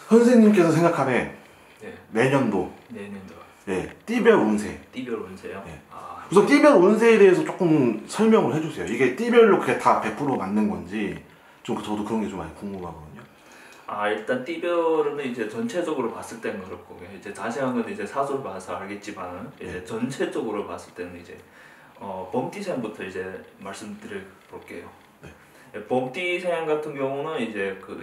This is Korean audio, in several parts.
선생님께서 생각하는 네. 내년도 띠별 운세. 띠별 운세요? 네. 우선 띠별 운세에 대해서 조금 설명을 해주세요. 이게 띠별로 그게 다 100% 맞는 건지 좀 저도 그런 게 좀 많이 궁금하거든요. 일단 띠별은 이제 전체적으로 봤을 때는 그렇고 이제 자세한 건 이제 사주를 봐서 알겠지만 이제 전체적으로 봤을 때는 이제 범띠생부터 이제 말씀드려 볼게요. 범띠생 같은 경우는 이제 그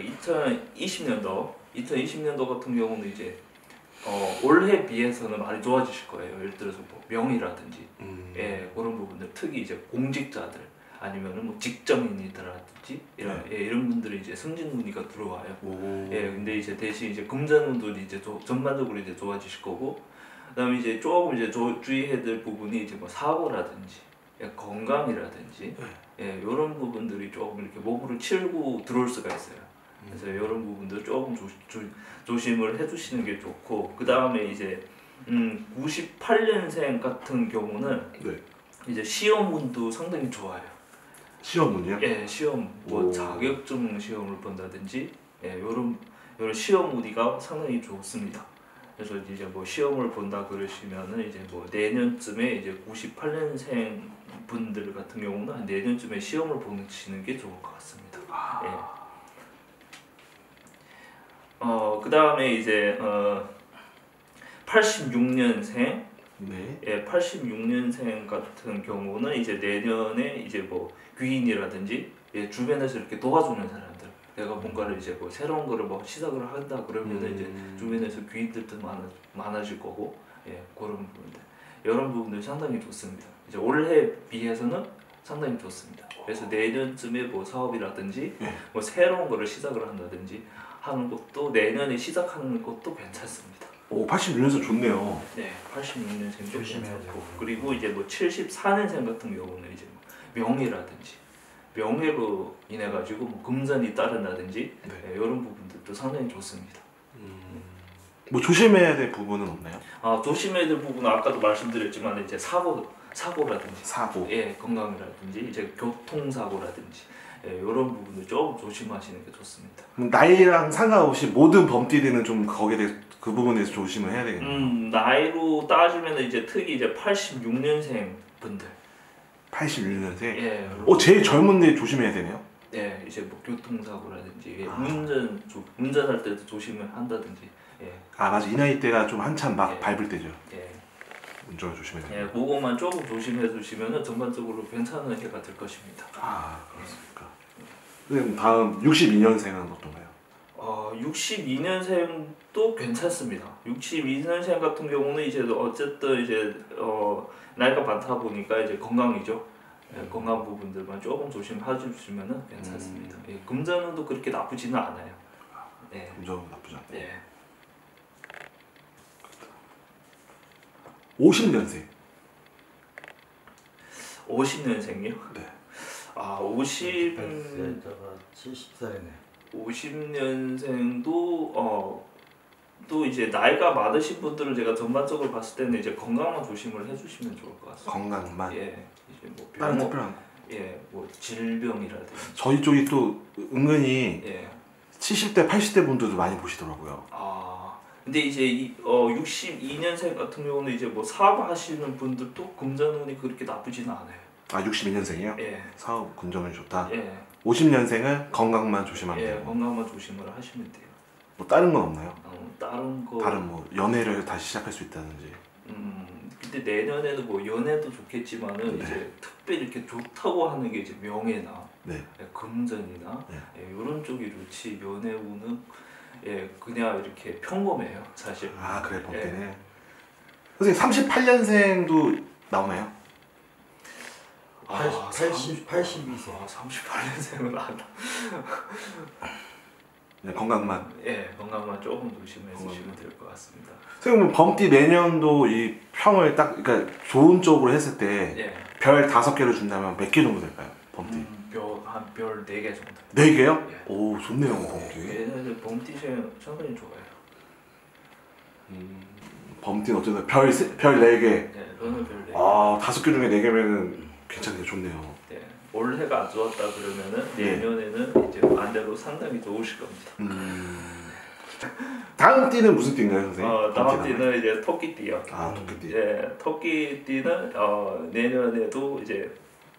2020년도 같은 경우는 이제 올해 비해서는 많이 좋아지실 거예요. 예를 들어서 뭐 명의라든지 그런 부분들, 특히 이제 공직자들 아니면은 뭐 직장인이라든지 이런 분들이 이제 승진운이가 들어와요. 근데 이제 대신 이제 금전운도 이제 전반적으로 이제 좋아지실 거고, 그다음에 이제 조금 이제 주의해야 될 부분이 이제 뭐 사고라든지 건강이라든지 이런 부분들이 조금 이렇게 몸으로 치고 들어올 수가 있어요. 그래서 이런 부분들 조금 조심을 해주시는 게 좋고, 그 다음에 이제 98년생 같은 경우는 이제 시험운도 상당히 좋아요. 시험운이요? 시험 뭐 자격증 시험을 본다든지 요런 시험 운이가 상당히 좋습니다. 그래서 이제 뭐 시험을 본다 그러시면은 이제 뭐 내년쯤에 이제 98년생 분들 같은 경우는 한 내년쯤에 시험을 보시는 게 좋을 것 같습니다. 그 다음에 이제 86년생 86년생 같은 경우는 이제 내년에 이제 뭐 귀인이라든지 주변에서 이렇게 도와주는 사람들, 내가 뭔가를 이제 뭐 새로운 거를 뭐 시작을 한다 그러면은 이제 주변에서 귀인들도 많아질 거고 그런 부분들, 이런 부분들 상당히 좋습니다. 이제 올해 비해서는 상당히 좋습니다. 그래서 내년쯤에 뭐 사업이라든지 뭐 새로운 거를 시작을 한다든지 하는 것도 내년에 시작하는 것도 괜찮습니다. 86년생 좋네요. 86년생도 괜찮고, 그리고 이제 뭐 74년생 같은 경우는 이제 뭐 명예라든지 명예로 인해 가지고 뭐 금전이 따른다든지 이런 부분들도 상당히 좋습니다. 뭐 조심해야 될 부분은 없나요? 조심해야 될 부분은 아까도 말씀드렸지만 이제 사고라든지 건강이라든지 이제 교통사고라든지 이런 부분을 조금 조심하시는 게 좋습니다. 나이랑 상관없이 모든 범띠들은 좀 거기에 대해서 그 부분에 대해서 조심을 해야 되겠네요. 나이로 따지면 이제 특히 이제 86년생 분들. 86년생? 제일 젊은데 조심해야 되네요. 이제 뭐 교통사고라든지 운전할 때도 조심을 한다든지. 맞아, 이 나이 때가 좀 한참 막 밟을 때죠. 운전을 조심해야 돼요. 그거만 조금 조심해 주시면은 전반적으로 괜찮은 해가 될 것입니다. 그렇습니까? 그럼 다음 62년생은 어떤가요? 62년생도 괜찮습니다. 62년생 같은 경우는 이제 어쨌든 이제 나이가 많다 보니까 이제 건강이죠. 건강 부분들만 조금 조심해 주시면은 괜찮습니다. 금전운도 그렇게 나쁘지는 않아요. 금전은 나쁘지 않아요. 50년생. 50년생이요? 70살이네. 50년생도 또 이제 나이가 많으신 분들은 제가 전반적으로 봤을 때는 이제 건강만 조심을 해주시면 좋을 것 같습니다. 건강만? 이제 뭐 다른 특별한 거? 뭐 질병이라든지. 저희 쪽이 또 은근히 70대, 80대 분들도 많이 보시더라고요. 근데 이제 62년생 같은 경우는 이제 뭐 사업하시는 분들도 금전운이 그렇게 나쁘지는 않아요. 62년생이요? 사업 금전운이 좋다. 50년생은 건강만 조심하면 돼요. 건강만 조심을 하시면 돼요. 뭐 다른 건 없나요? 다른 뭐 연애를 다시 시작할 수 있다든지. 근데 내년에는 뭐 연애도 좋겠지만은 이제 특별히 이렇게 좋다고 하는 게 이제 명예나 금전이나 이런 쪽이 좋지, 연애운은 그냥 이렇게 평범해요, 사실. 그래, 범띠네. 선생님 38년생도 나오나요? 82세. 38년생은 안 건강만. 건강만 조금 조심해 주시면 될 것 같습니다. 선생님 범띠 내년도 이 평을 딱 그러니까 좋은 쪽으로 했을 때 별 5개를 준다면 몇 개 정도 될까요? 범띠. 한 별 4개 정도. 4개요? 오, 좋네요, 범띠. 얘네들 범띠 상당히 좋아요. 범띠는 어쨌든 별 4개. 저는 별 4개. 5개 중에 4개면은 괜찮네요, 좋네요. 올해가 안 좋았다 그러면은 내년에는 이제 반대로 상당히 좋으실 겁니다. 다음 띠는 무슨 띠인가요, 선생님? 다음 띠는 이제 토끼띠요. 아, 토끼띠. 예, 토끼띠는 내년에도 이제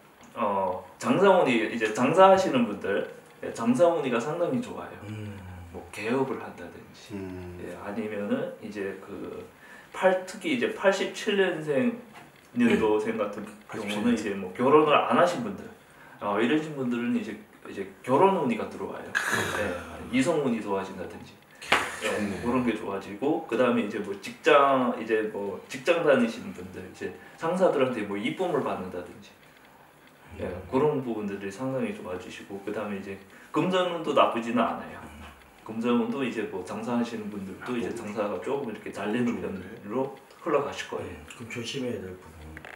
장사운이 이제 장사하시는 분들 장사운이가 상당히 좋아요. 뭐 개업을 한다든지 예, 아니면은 이제 특히 이제 87년생 년도생 같은 경우는 이제 뭐 결혼을 안 하신 분들 이러신 분들은 이제 결혼 운이가 들어와요. 예, 이성 운이 좋아진다든지 예, 그런 게 좋아지고 그 다음에 이제 뭐 직장 다니시는 분들 이제 상사들한테 뭐 이쁨을 받는다든지 예, 그런 부분들이 상당히 좋아지시고 그 다음에 이제 금전운도 나쁘지는 않아요. 금전운도 이제 뭐 장사하시는 분들도 이제 장사가 조금 이렇게 잘 되는 편으로 흘러가실 거예요. 그럼 조심해야 될 부분.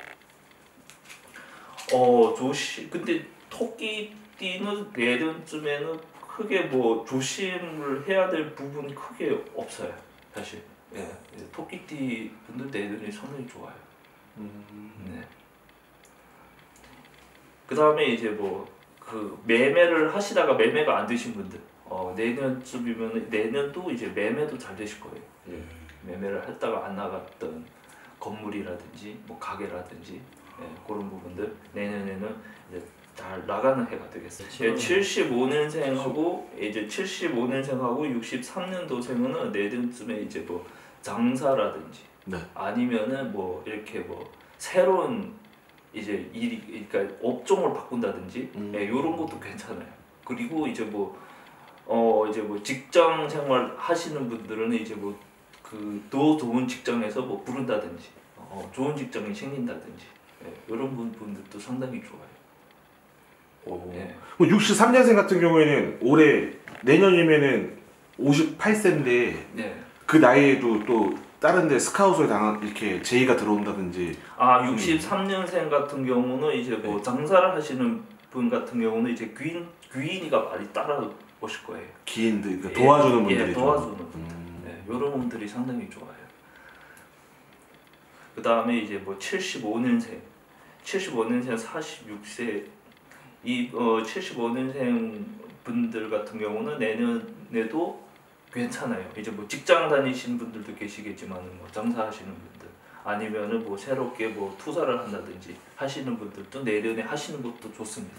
근데 토끼띠는 내년쯤에는 크게 뭐 조심을 해야 될 부분 크게 없어요, 사실. 예, 토끼띠 분들 내년이 상당히 좋아요. 네. 그 다음에 이제 뭐 매매를 하시다가 매매가 안 되신 분들, 내년쯤이면 내년도 이제 매매도 잘 되실 거예요. 매매를 했다가 안 나갔던 건물이라든지 뭐 가게라든지 그런 부분들 내년에는 이제 잘 나가는 해가 되겠어요. 75년생하고 이제 75년생하고 63년도생은 내년쯤에 이제 뭐 장사라든지 아니면은 뭐 이렇게 뭐 새로운 이제 그러니까 업종을 바꾼다든지 이런 것도 괜찮아요. 그리고 이제 이제 직장 생활 하시는 분들은 이제 더 좋은 직장에서 부른다든지 좋은 직장이 생긴다든지 이런 분들도 상당히 좋아요. 네. 63년생 같은 경우에는 올해 내년이면은 58세인데 그 나이에도 또 다른 데 스카웃을 이렇게 제의가 들어온다든지 63년생 같은 경우는 이제 장사를 하시는 분 같은 경우는 이제 귀인이가 많이 따라오실 거예요. 귀인들 그러니까 도와주는 분들이 도와주는 분들 이런 분들이 상당히 좋아요. 그 다음에 이제 75년생 46세 이 75년생 분들 같은 경우는 내년에도 괜찮아요. 이제 직장 다니시는 분들도 계시겠지만 장사하시는 분들 아니면은 새롭게 투자를 한다든지 하시는 분들도 내년에 하시는 것도 좋습니다.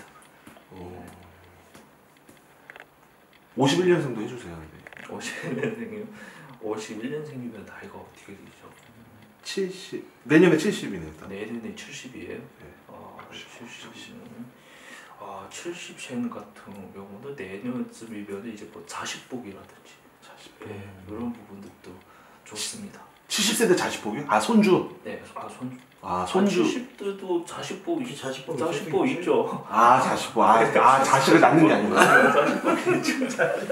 51년생도 해주세요. 51년생이요? 51년생이면 나이가 어떻게 되죠? 70 내년에 70이네요. 내년에 70이에요? 70이면 70생 같은 경우는 내년쯤이면 이제 자식복이라든지 이런 부분들도 좋습니다. 70세대 자식복이요? 손주? 네, 손주. 손주. 70대도 자식복 자식복 있죠. 자식복. 자식을 낳는 게 아니고. 자식복 있죠.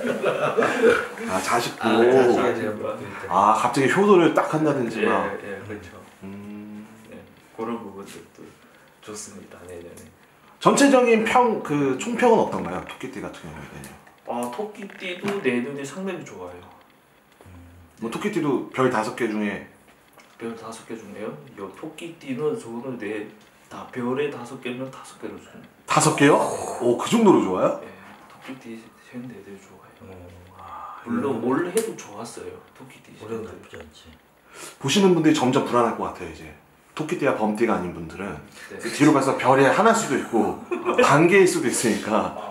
자식복. 갑자기 효도를 딱 한다든지 막. 그렇죠. 그런 부분들도 좋습니다. 내년에. 전체적인 총평은 어떤가요? 토끼띠 같은 경우에는요. 토끼띠도 내년이 상당히 좋아요. 토끼띠도 별 5개 중에 별 5개 중에요? 토끼띠는 저는 별에 5개면 5개로 줘요. 5개요? 그 정도로 좋아요? 네, 토끼띠 생내들 좋아요. 물론 올해도 좋았어요. 토끼띠. 올해는 나쁘지 않지. 보시는 분들이 점점 불안할 것 같아요. 이제 토끼띠와 범띠가 아닌 분들은 뒤로 가서 별이 하나일 수도 있고 반개일 수도 있으니까.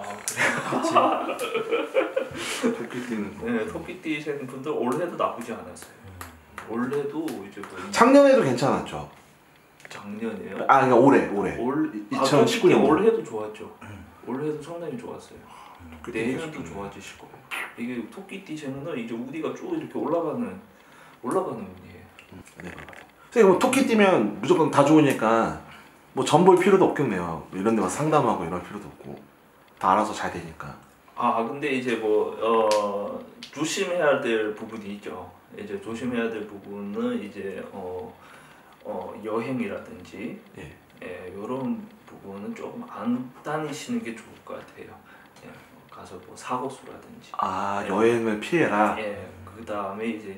토끼띠는 토끼띠생 분들 올해도 나쁘지 않았어요. 올해도 이제 작년에도 괜찮았죠. 작년에요? 그러니까 올해 2019년 올해도 좋았죠. 올해도 상당히 좋았어요. 내년도 좋아지실 거예요. 이게 토끼띠생은 이제 우리가 쭉 이렇게 올라가는 운이에요. 선생님 토끼띠면 무조건 다 좋으니까 전 볼 필요도 없겠네요. 이런 데만 상담하고 이럴 필요도 없고 다 알아서 잘 되니까. 근데 이제 조심해야 될 부분이 있죠. 이제 조심해야 될 부분은 이제 여행이라든지 이런 부분은 조금 안 다니시는 게 좋을 것 같아요. 가서 사고수라든지. 여행을 피해라. 그 다음에 이제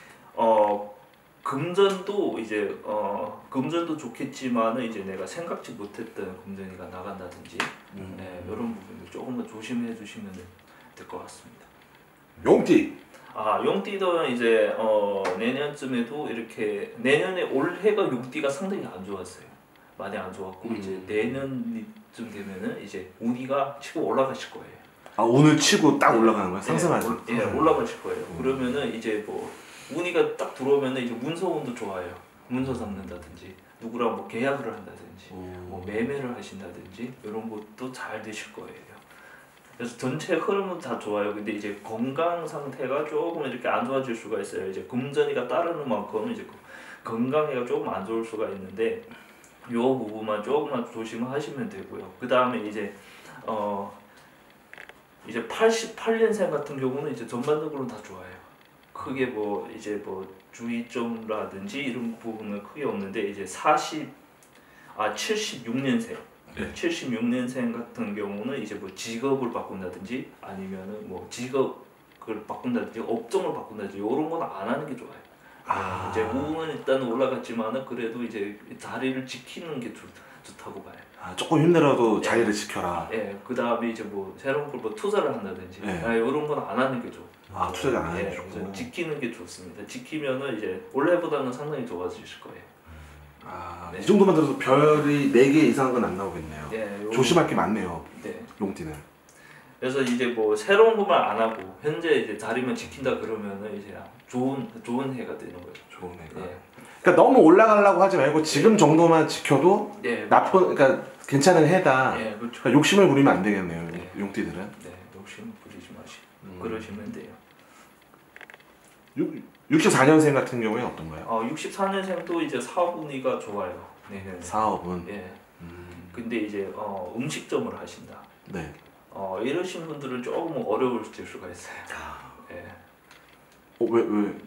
금전도 이제 금전도 좋겠지만은 이제 내가 생각지 못했던 금전이가 나간다든지 이런 부분을 조금만 조심해 주시면 될 것 같습니다. 용띠. 용띠도 이제 내년쯤에도 이렇게 내년에 올해가 용띠가 상당히 안 좋았어요. 많이 안 좋았고 이제 내년쯤 되면은 이제 운이가 치고 올라가실 거예요. 오늘 치고 딱 올라가는 거야? 상승하죠? 예, 올라가실 거예요. 그러면은 이제 뭐 운이가 딱 들어오면은 이제 문서운도 좋아요. 문서 잡는다든지 누구랑 뭐 계약을 한다든지 뭐 매매를 하신다든지 이런 것도 잘 되실 거예요. 그래서 전체 흐름은 다 좋아요. 근데 이제 건강 상태가 조금 이렇게 안 좋아질 수가 있어요. 이제 금전이가 따르는 만큼 이제 건강이가 조금 안 좋을 수가 있는데 요 부분만 조금만 조심하시면 되고요. 그 다음에 이제 88년생 같은 경우는 이제 전반적으로 다 좋아요. 크게 뭐 이제 뭐 주의점라든지 이런 부분은 크게 없는데 이제 76년생 76년생 같은 경우는 이제 뭐 직업을 바꾼다든지 아니면은 뭐 직업을 바꾼다든지 업종을 바꾼다든지 이런 건 안 하는 게 좋아요. 이제 운은 일단 올라갔지만은 그래도 이제 자리를 지키는 게 좋다고 봐요. 조금 힘들어도 자리를 지켜라. 예, 그 다음에 이제 뭐 새로운 걸 뭐 투자를 한다든지 이런 건 안 하는 게 좋고. 투자를 안 하는 게 좋고. 지키는 게 좋습니다. 지키면은 이제 올해보다는 상당히 좋아지실 거예요. 네. 이 정도만 들어도 별이 4개 이상은 안 나오겠네요. 네, 조심할 게 많네요. 네. 용띠는. 그래서 이제 뭐 새로운 것만 안 하고 현재 이제 자리만 지킨다 그러면은 이제 좋은 해가 되는 거죠. 좋은 해가. 네. 그러니까 너무 올라가려고 하지 말고 지금 정도만 지켜도 그러니까 괜찮은 해다. 네, 그렇죠. 그러니까 욕심을 부리면 안 되겠네요. 용띠들은. 네, 욕심 부리지 마시고 그러시면 돼요. 64년생 같은 경우에 어떤가요? 64년생도 이제 사업운이가 좋아요. 네. 사업은. 예. 근데 이제 음식점을 하신다. 네. 이러신 분들은 조금 어려우실 수가 있어요. 예. 왜? 그래요?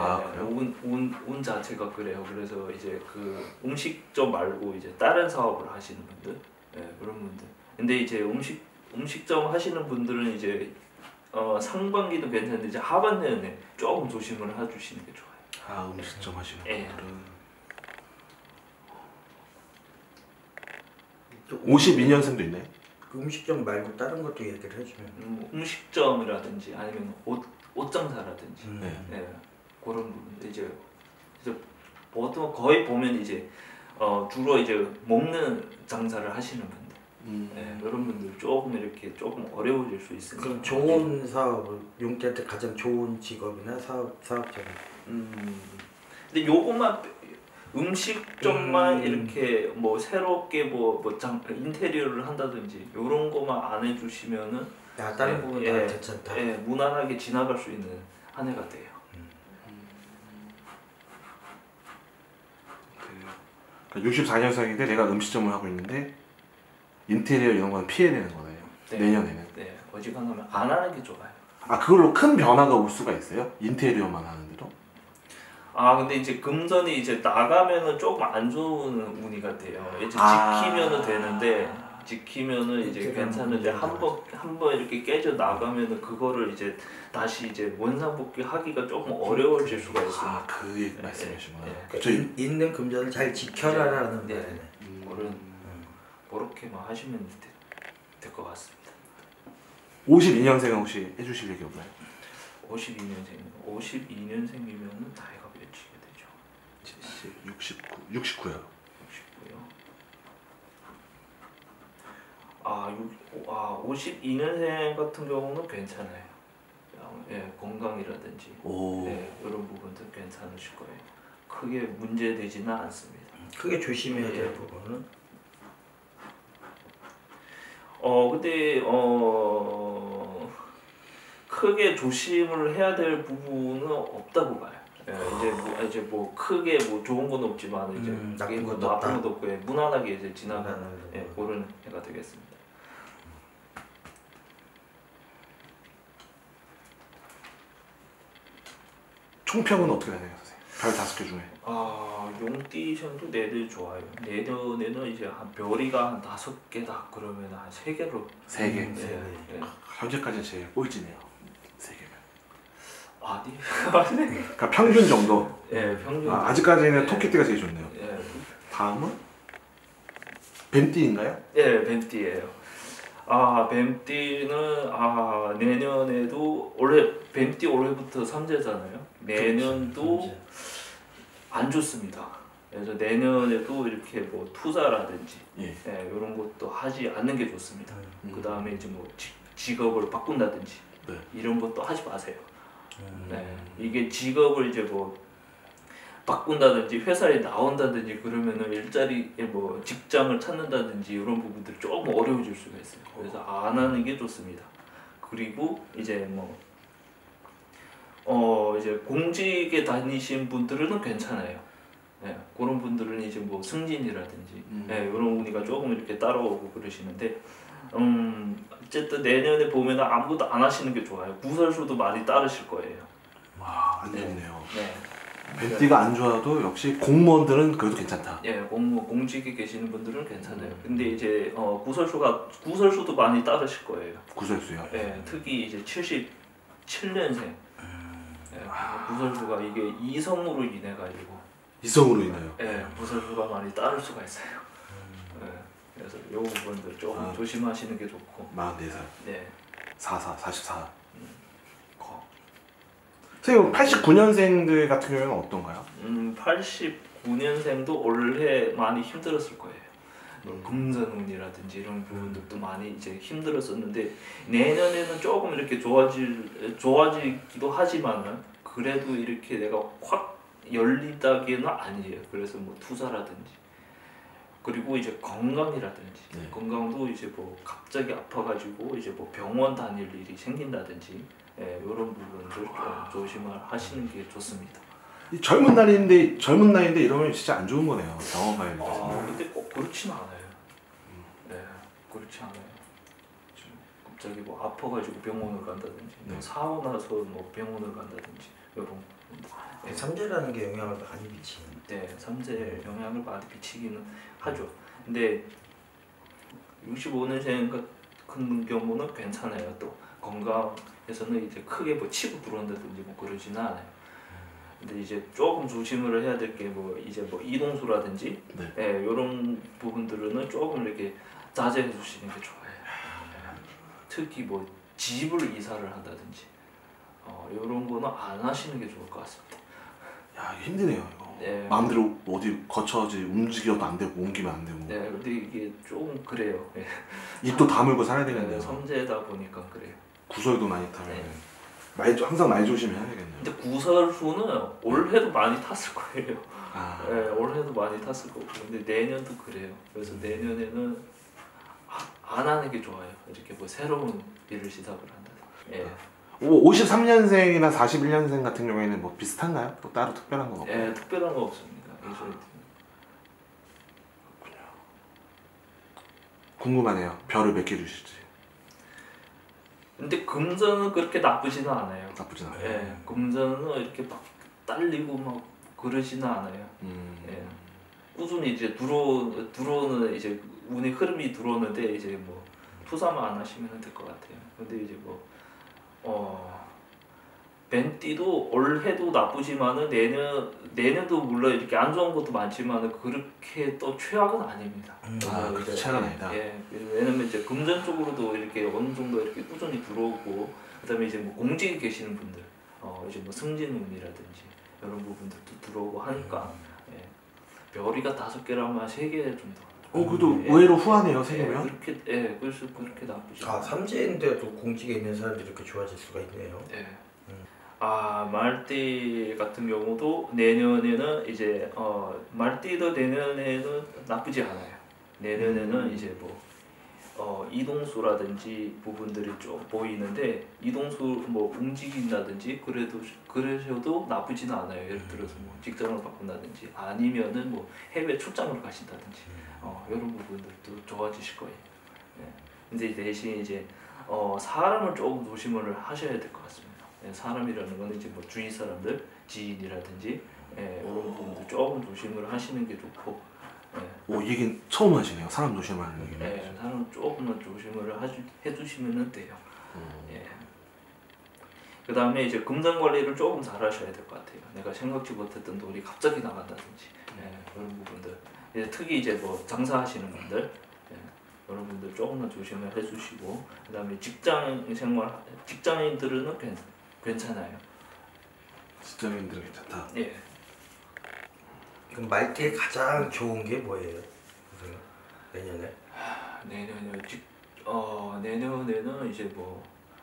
운 자체가 그래요. 그래서 이제 그 음식점 말고 이제 다른 사업을 하시는 분들, 그런 분들. 근데 이제 음식점 하시는 분들은 이제 상반기도 괜찮은데 이제 하반기에는 조금 조심을 해주시는 게 좋아요. 음식점 하시는 분들은 52년생도 있나요? 그 음식점 말고 다른 것도 얘기를 해주면. 음식점이라든지 아니면 옷장사라든지 그런 부분들 이제 보통 거의 보면 이제 주로 이제 먹는 장사를 하시는 분들, 이런 분들 조금 어려워질 수 있습니다. 그럼 좋은 사업을 용띠한테 가장 좋은 직업이나 사업자가. 근데 요것만 음식점만 이렇게 뭐 새롭게 인테리어를 한다든지 이런 거만 안 해주시면은 다른 부분 다 괜찮다. 무난하게 지나갈 수 있는 한 해가 돼요. 그러니까 64년생인데 내가 음식점을 하고 있는데 인테리어 이런 건 피해야 되는 거네요. 내년에는. 네, 어지간하면 안 하는 게 좋아요. 그걸로 큰 변화가 올 수가 있어요? 인테리어만 하는데도? 근데 이제 금전이 이제 나가면은 조금 안 좋은 운이가 돼요. 이제 지키면은 되는데 지키면은 이제 괜찮은데 한 번 이렇게 깨져 나가면은 그거를 이제 다시 이제 원상복귀 하기가 조금 어려워질 수가 있어요. 그 얘기 말씀이시구나. 그러니까 있는 금전을 잘 지켜라라는 말이네. 그렇게만 하시면 될 것 같습니다. 52년생은 혹시 해주실 얘기 없나요? 52년생이면은 나이가 몇이게 되죠? 70, 69요. 52년생 같은 경우는 괜찮아요. 건강이라든지 이런 부분도 괜찮으실 거예요. 크게 문제되지는 않습니다. 크게 조심해야 될 부분은? 근데 크게 조심을 해야 될 부분은 없다고 봐요. 이제 뭐 크게 뭐 좋은 건 없지만 이제 나쁜 뭐 것도 나쁜 없다. 것도 없고 무난하게 이제 지나가는 그런 해가 되겠습니다. 총평은 어떻게 되나요, 선생님? 별 5개 중에. 용띠션도 내들 좋아요. 내년에는 이제 한 별이가 한 5개다 그러면 한 3개로. 3개. 현재까지 제일 꼴찌네요. 3개면. 아니. 그러니까 평균 정도. 평균. 아직까지는 토끼띠가 제일 좋네요. 다음은 뱀띠인가요? 뱀띠예요. 뱀띠는 내년에도 뱀띠 올해부터 삼재잖아요. 내년도 삼재. 안 좋습니다. 그래서 내년에도 이렇게 뭐 투자라든지 예. 이런 것도 하지 않는 게 좋습니다. 음. 그 다음에 이제 뭐 직업을 바꾼다든지 네. 이런 것도 하지 마세요. 네. 이게 직업을 이제 뭐 바꾼다든지 회사에 나온다든지 그러면은 일자리 뭐 직장을 찾는다든지 이런 부분들이 조금 어려워질 수가 있어요. 그래서 안 하는 게 좋습니다. 그리고 이제 이제 공직에 다니신 분들은 괜찮아요. 네, 그런 분들은 이제 뭐 승진이라든지 이런 운이가 조금 이렇게 따라오고 그러시는데 어쨌든 내년에 보면 아무것도 안 하시는 게 좋아요. 구설수도 많이 따르실 거예요. 와, 안 좋네요. 네. 뱀띠가 안 좋아도 역시 공무원들은 그래도 괜찮다. 예, 공직에 계시는 분들은 괜찮아요. 근데 이제 구설수도 많이 따르실 거예요. 구설수요. 예, 특히 이제 77년생. 예, 구설수가 이게 이성으로 인해 가지고 이성으로 인하여. 예, 구설수가 많이 따를 수가 있어요. 예, 그래서 이 부분들 조금 조심하시는 게 좋고. 44살. 네. 44. 선생님 89년생들 같은 경우는 어떤가요? 89년생도 올해 많이 힘들었을 거예요. 금전운이라든지 이런 부분들도 많이 이제 힘들었었는데 내년에는 조금 이렇게 좋아지기도 하지만은 그래도 이렇게 내가 확 열린다기는 아니에요. 그래서 뭐 투자라든지 그리고 이제 건강이라든지 건강도 이제 뭐 갑자기 아파가지고 이제 뭐 병원 다닐 일이 생긴다든지 이런 부분들 좀 조심을 하시는 게 좋습니다. 이 젊은 나이인데 이러면 진짜 안 좋은 거네요. 병원 가야 돼. 근데 꼭 그렇진 않아요. 네, 그렇지 않아요. 갑자기 뭐 아파가지고 병원을 간다든지, 뭐 사고 나서 뭐 병원을 간다든지 이런. 삼재라는 게 영향을 많이 미치는. 네, 삼재 영향을 많이 미치기는 하죠. 근데 65년생 같은 경우는 괜찮아요. 또 건강에서는 이제 크게 뭐 치고 들어온다든지 뭐 그러지는 않아요. 근데 이제 조금 조심을 해야 될 게 뭐 이제 뭐 이동수라든지 이런 부분들은 조금 이렇게 자제해 주시는 게 좋아요. 특히 뭐 집을 이사를 한다든지 이런 거는 안 하시는 게 좋을 것 같습니다. 야, 힘드네요 이거. 네. 마음대로 어디 거쳐지 움직여도 안 되고 옮기면 안 되고. 네, 근데 이게 좀 그래요. 입도 다물고 살아야 되겠네요. 섬세다 보니까 그래요. 구설도 많이 타요. 네. 항상 말 조심해야 되겠네요. 근데 구설수는 올해도 많이 탔을 거예요. 아. 올해도 많이 탔을 거고. 근데 내년도 그래요. 그래서 내년에는 안 하는 게 좋아요. 이렇게 뭐 새로운 일을 시작을 한다. 53년생이나 41년생 같은 경우에는 뭐 비슷한가요? 또 따로 특별한 건 없나요? 특별한 거 없습니다. 궁금하네요. 별을 몇 개 주실지. 근데 금전은 그렇게 나쁘지는 않아요. 나쁘진 않아요. 금전은 이렇게 막 딸리고 막 그러지는 않아요. 꾸준히 이제 들어오는 이제 운의 흐름이 들어오는데 이제 뭐 투자만 안 하시면 될 것 같아요. 근데 이제 벤띠도 올해도 나쁘지만은 내년도 물론 이렇게 안 좋은 것도 많지만은 그렇게 또 최악은 아닙니다. 그렇게 최악은 아니다. 왜냐면 이제 금전 쪽으로도 이렇게 어느 정도 이렇게 꾸준히 들어오고 그다음에 이제 뭐 공직에 계시는 분들 이제 뭐 승진운이라든지 이런 부분들도 들어오고 하니까 별이가 5개라면 3개 정도. 그래도 의외로 후하네요, 3개면. 그래서 그렇게 나쁘지. 삼재인데도 공직에 있는 사람들이 이렇게 좋아질 수가 있네요. 말띠 같은 경우도 내년에는 이제 말띠도 내년에는 나쁘지 않아요. 내년에는 이제 이동수라든지 부분들이 좀 보이는데 이동수 뭐 움직인다든지 그러셔도 나쁘지는 않아요. 예를 들어서 뭐 직장을 바꾼다든지 아니면은 뭐 해외 출장을 가신다든지 이런 부분들도 좋아지실 거예요. 근데 대신 이제 사람을 조금 조심을 하셔야 될 것 같습니다. 사람이라는 건 이제 뭐 주위 사람들, 지인이라든지 이런 부분들 조금 조심을 하시는 게 좋고. 이 얘기는 처음 하시네요. 사람 조심하는 얘기는. 사람 조금만 조심을 해주시면 돼요. 그 다음에 이제 금전 관리를 조금 잘 하셔야 될 것 같아요. 내가 생각지 못했던 돈이 갑자기 나간다든지 그런 부분들. 특히 이제 뭐 장사하시는 분들 여러분들 조금만 조심을 해주시고 그다음에 직장 생활 직장인들은 괜찮아요. 직장인들은 괜찮다. 예. 그럼 말띠에 가장 좋은 게 뭐예요? 내년에? 내년에는 이제 뭐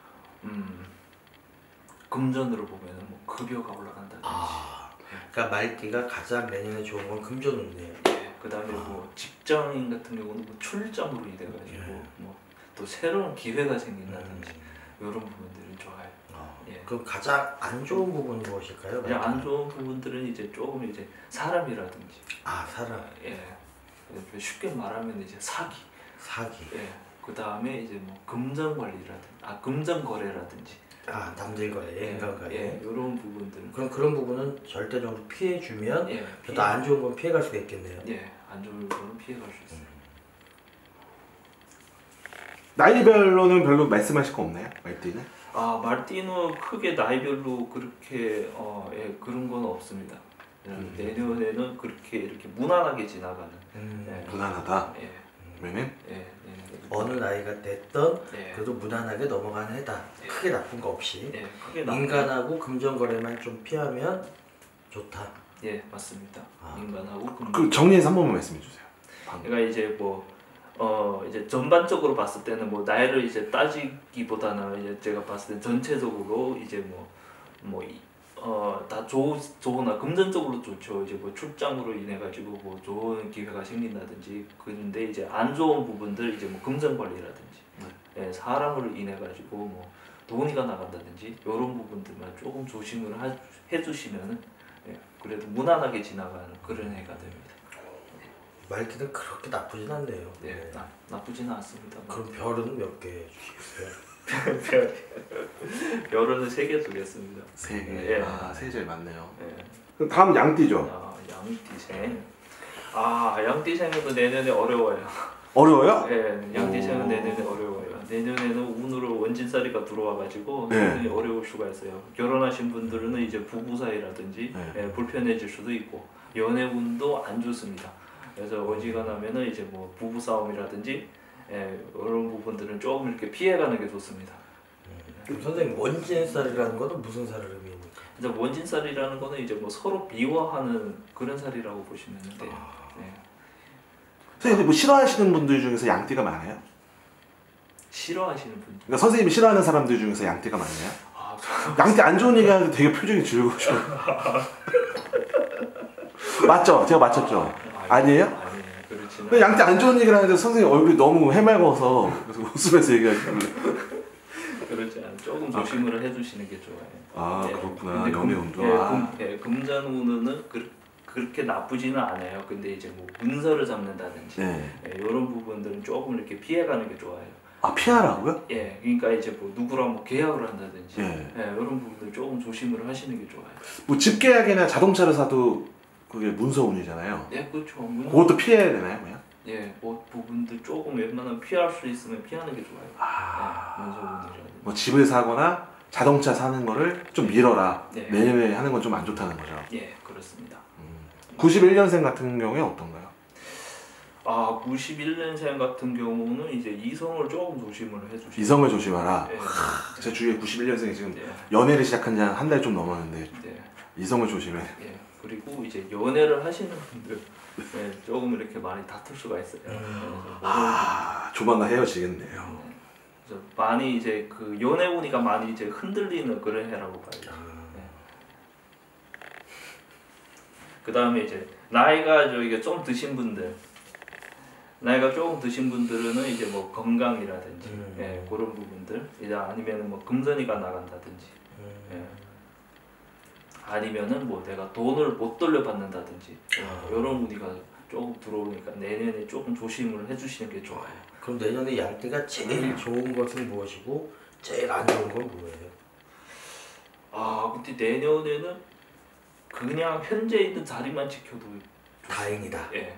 금전으로 보면은 뭐 급여가 올라간다든지. 그러니까 말띠가 가장 내년에 좋은 건 금전운이네요. 예. 그다음에 뭐 직장인 같은 경우는 뭐 출장으로 인해 가지고 뭐 또 새로운 기회가 생긴다든지 이런 부분들은 좋아요. 예. 그럼 가장 안 좋은 부분이 무엇일까요? 그냥 안 좋은 부분들은 이제 조금 이제 사람이라든지. 사람. 예. 쉽게 말하면 이제 사기. 사기. 예. 그다음에 이제 뭐 금전 관리라든지, 금전 거래라든지. 남들 거래, 인간 거래. 예. 이런 부분들은. 그럼 그런 부분은 절대적으로 피해 주면 예. 또 안 좋은 건 피해 갈 수가 있겠네요. 예. 안 좋은 거는 피해갈 수 있어요. 나이별로는 별로 말씀하실 거 없나요? 말띠는? 말띠는 크게 나이별로 그렇게 그런 건 없습니다. 내년에는 그렇게 이렇게 무난하게 지나가는. 예. 무난하다. 예. 왜냐면? 예. 어느 나이가 됐던 예. 그래도 무난하게 넘어가는 해다. 예. 크게 나쁜 거 없이. 예. 크게 인간하고 금전 거래만 좀 피하면 좋다. 예, 맞습니다. 인간하고 금전. 그 정리해서 한 번만 말씀해 주세요. 그러니까 이제 이제 전반적으로 봤을 때는 뭐 나이를 이제 따지기보다는 이제 제가 봤을 때 전체적으로 이제 다 좋으나 금전적으로 좋죠. 이제 뭐 출장으로 인해 가지고 뭐 좋은 기회가 생긴다든지. 근데 이제 안 좋은 부분들 이제 뭐 금전 관리라든지, 예, 사람으로 인해 가지고 뭐 돈이가 나간다든지 이런 부분들만 조금 조심을 해주시면은 예, 그래도 무난하게 지나가는 그런 해가 됩니다. 말띠는 그렇게 나쁘진 않네요. 네, 나쁘지는 않습니다. 그럼 별은 몇 개 주시겠어요? 별은 3개 두겠습니다. 3개. 예. 3개 맞네요. 예. 그럼 다음 양띠죠. 양띠생. 양띠생은 내년에 어려워요. 어려워요? 예, 양띠생은 내년에 어려워요. 내년에는 운으로 원진살이가 들어와가지고 네. 굉장히 어려울 수가 있어요. 결혼하신 분들은 이제 부부 사이라든지 네. 불편해질 수도 있고 연애 운도 안 좋습니다. 그래서 어지간하면은 이제 뭐 부부 싸움이라든지 이런 부분들은 조금 이렇게 피해가는 게 좋습니다. 그럼 선생님 원진살이라는 것은 무슨 살을 의미합니까? 이제 원진살이라는 거는 이제 뭐 서로 미워하는 그런 살이라고 보시면 돼요. 네. 선생님 뭐 싫어하시는 분들 중에서 양띠가 많아요? 싫어하시는 분? 그러니까 선생님이 싫어하는 사람들 중에서 양띠가 많나요? 양띠 안 좋은 얘기 하는데 되게 표정이 즐거우셔. 맞죠? 제가 맞췄죠? 아니에요? 아니에요. 그렇지는. 양띠 안 좋은 얘기를 하는데 선생님 얼굴이 너무 해맑아서 그래서 웃으면서 얘기하시길래. 그렇지 않아요. 조금 조심을 해주시는 게 좋아요. 그렇구나. 근데 연애 운도. 금전 운은 그렇게 나쁘지는 않아요. 근데 이제 뭐 문서를 잡는다든지 이런 부분들은 조금 이렇게 피해가는 게 좋아요. 피하라고요? 예, 그러니까 이제 뭐 누구랑 뭐 계약을 한다든지 예. 이런 부분들 조금 조심을 하시는 게 좋아요. 뭐 집계약이나 자동차를 사도 그게 문서운이잖아요. 네, 그렇죠. 그것도 피해야 되나요, 그냥? 예, 뭐 부분들 조금 웬만하면 피할 수 있으면 피하는 게 좋아요. 문서운이라든지. 뭐 집을 사거나 자동차 사는 거를 좀 미뤄라. 네. 매일매일 하는 건 좀 안 좋다는 거죠. 예, 그렇습니다. 91년생 같은 경우에 어떤가요? 91년생 같은 경우는 이제 이성을 조금 조심을 해주시고. 이성을 조심하라. 예. 제 주위에 91년생이 지금 예. 연애를 시작한 지 한 달 좀 넘었는데 네. 이성을 조심해. 예. 그리고 이제 연애를 하시는 분들 조금 이렇게 많이 다툴 수가 있어요. 조만간 헤어지겠네요. 그래서 많이 이제 그 연애 운이가 많이 이제 흔들리는 그런 해라고 봐요. 그 다음에 이제 나이가 이게 좀 드신 분들. 나이가 조금 드신 분들은 이제 뭐 건강이라든지 그런 부분들 이제 아니면은 뭐 금전이가 나간다든지 아니면은 뭐 내가 돈을 못 돌려받는다든지 이런 무리가 조금 들어오니까 내년에 조금 조심을 해주시는 게 좋아요. 그럼 내년에 양띠가 제일 좋은 것은 무엇이고 제일 안 좋은 건 뭐예요? 근데 내년에는 그냥 현재 있는 자리만 지켜도 다행이다. 예.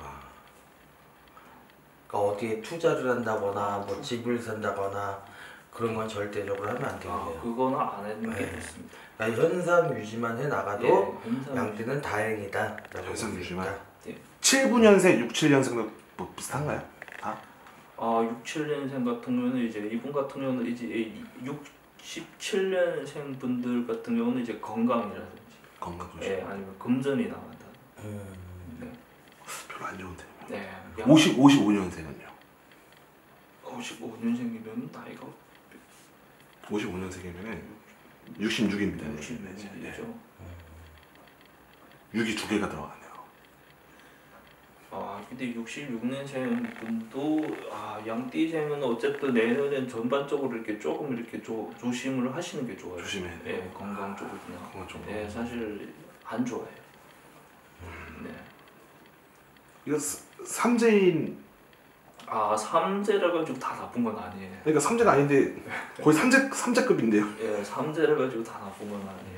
그러니까 어디에 투자를 한다거나 뭐 집을 산다거나 그런 건 절대적으로 하면 안 되겠네요. 그거는 안 하는 게 좋습니다. 그러니까 현상 유지만 해 나가도 현상 양띠는 다행이다. 현상 유지만. 예. 79년생, 67년생도 뭐 비슷한가요? 6, 7년생 같은 경우는 이제 이분 같은 경우는 이제 67년생 분들 같은 경우는 이제 건강이라든지 건강 조심. 예, 아니면 금전이 나간다. 네. 별로 안 좋은데. 네. 55년생은요? 55년생이면 나이가 55년생이면 66입니다. 60년생이죠. 6이 두 개가 들어가네요. 근데 66년생 분도 양띠생은 어쨌든 내년엔 전반적으로 이렇게 조금 이렇게 조심을 하시는 게 좋아요. 조심해야 돼요. 예, 건강 쪽이나. 건강 쪽으로. 예, 사실 안 좋아요. 네. 이거 삼재인. 삼재라 가지고 다 나쁜 건 아니에요. 그러니까 삼재가 아닌데 거의 삼재급인데요. 예, 삼재라 가지고 다 나쁜 건 아니에요.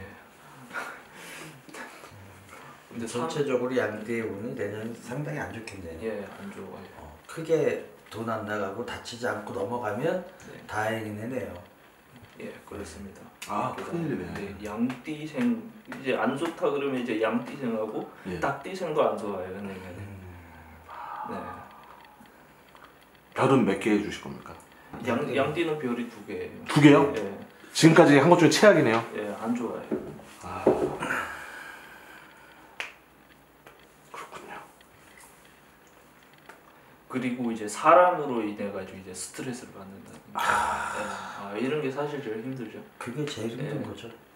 근데 전체적으로 양띠의 운이 내년 상당히 안 좋겠네요. 예, 안 좋아요. 크게 돈 안 나가고 다치지 않고 넘어가면 네. 다행이네요. 예, 그렇습니다. 큰일이네. 네, 양띠생 이제 안 좋다 그러면 이제 양띠생하고 예. 닭띠생도 안 좋아요, 내년에. 네. 별은 몇 개 해주실 겁니까? 양띠는 별이 2개예요. 2개요? 예, 지금까지 한 것 중에 최악이네요. 예, 안 좋아요. 그렇군요. 그리고 이제 사람으로 인해 가지고 이제 스트레스를 받는다든지. 이런 게 사실 제일 힘들죠. 그게 제일 힘든 네. 거죠.